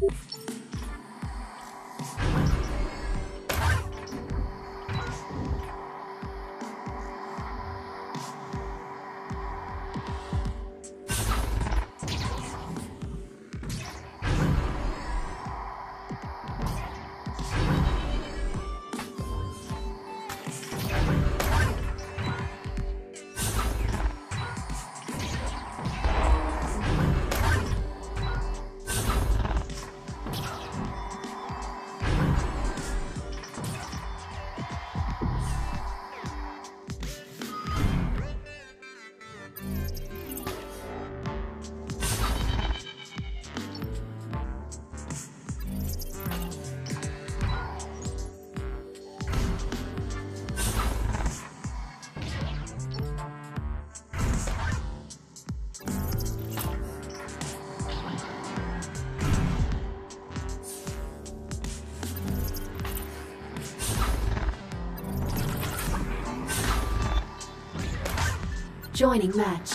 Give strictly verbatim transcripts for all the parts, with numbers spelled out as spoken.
Joining match.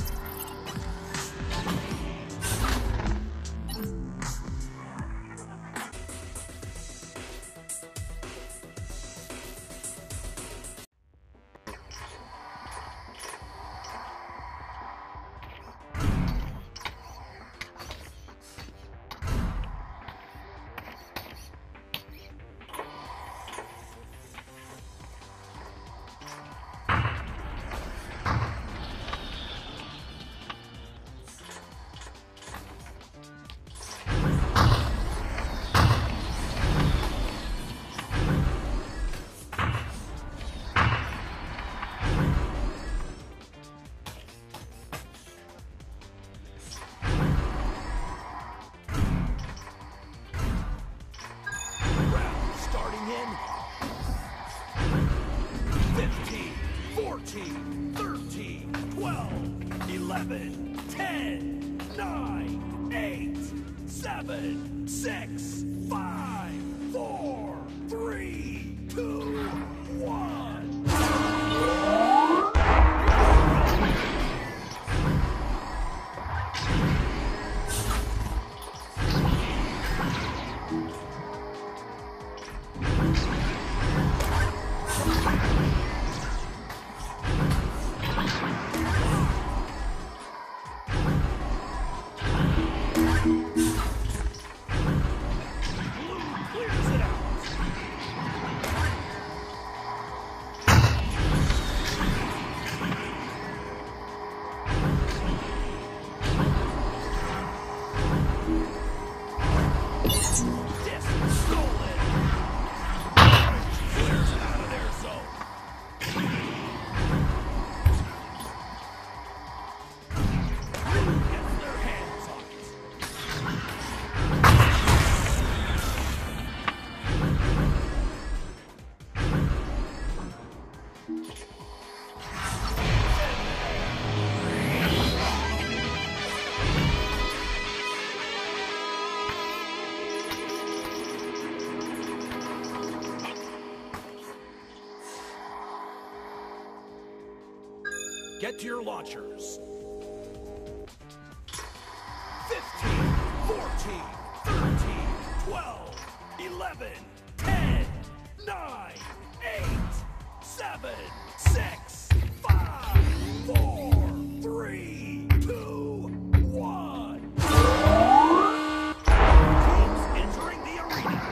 Get to your launchers. fifteen, fourteen, thirteen, twelve, eleven, ten, nine, eight, seven, six, five, four, three, two, one. Teams entering the arena.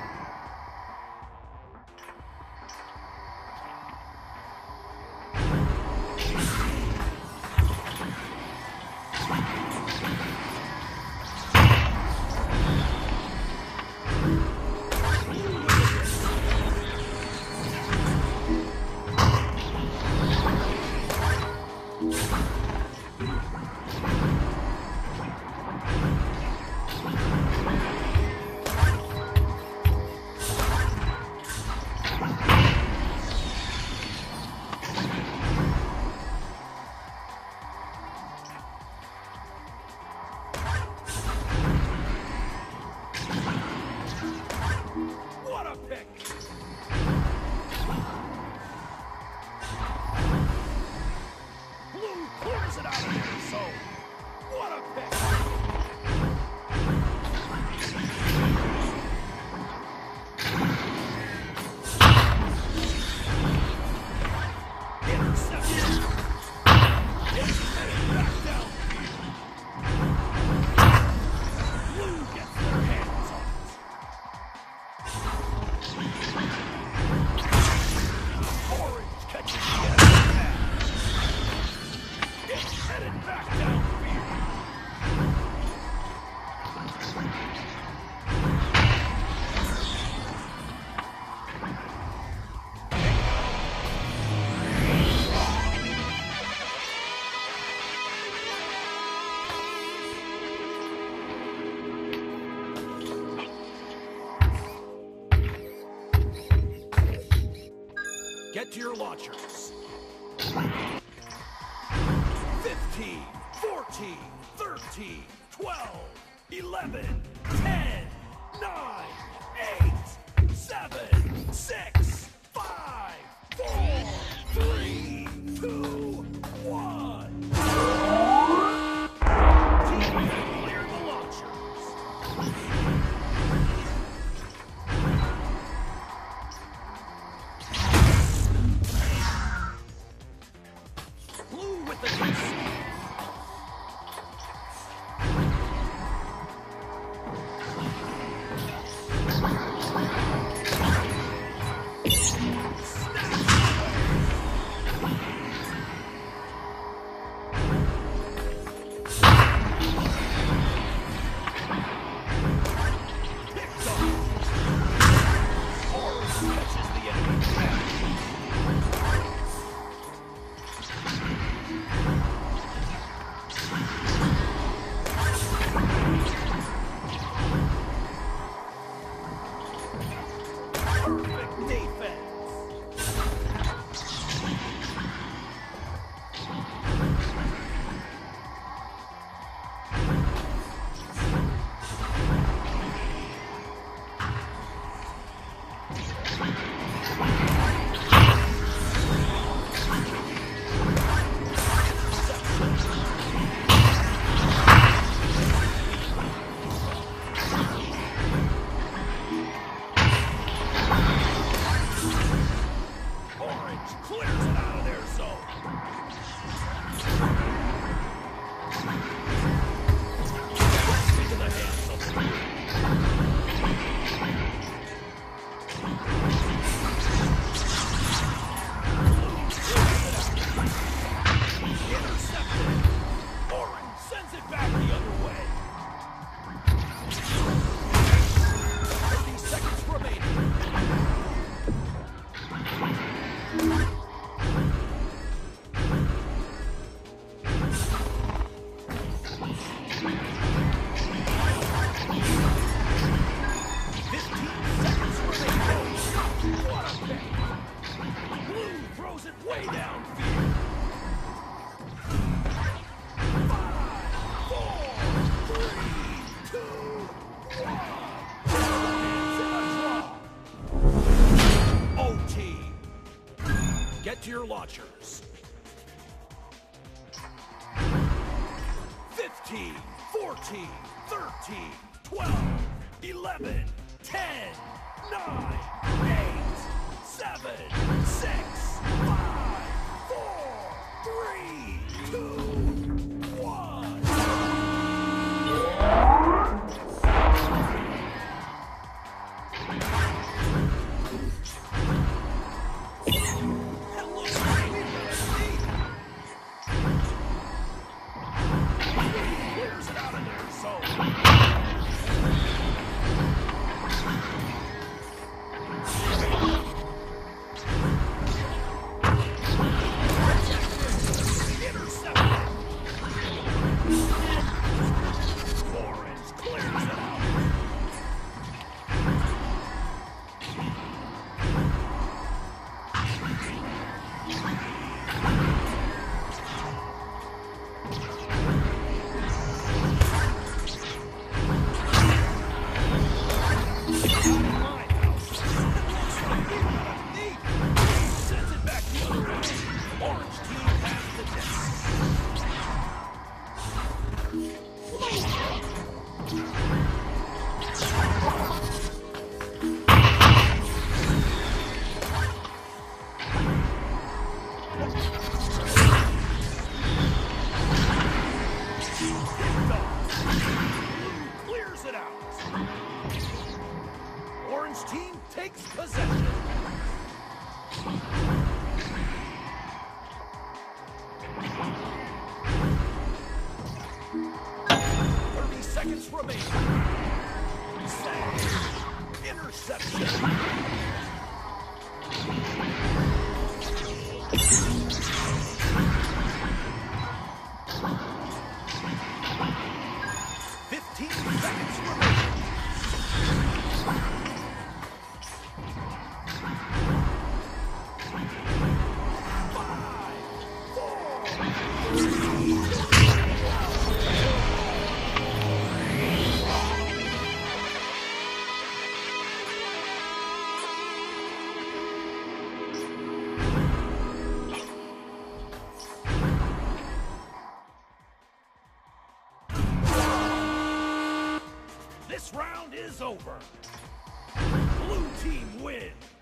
What a pick! Blue clears it out of there, so what a pick! Get to your launchers. fifteen, fourteen, thirteen, twelve, eleven, ten, nine, eight, seven, six, five, four, three, two, one. Team, clear the launchers. Blue with the concede. Perfect defense. Clears it out of their zone. Into the hands of Blue. Intercepted. Orange sends it back the other way. thirty seconds remaining. Throws it way downfield. Five, four, three, two, one. It's a draw. O-T. Get to your launchers. fifteen, fourteen, thirteen, twelve, eleven, ten, nine, eight, seven, six, five, four, three, two, one. Hello, baby. Clears it out of their zone. Clears it out. Orange team takes possession. thirty seconds remaining. Save. Interception. Fifteen seconds remaining. This round is over. Blue team wins.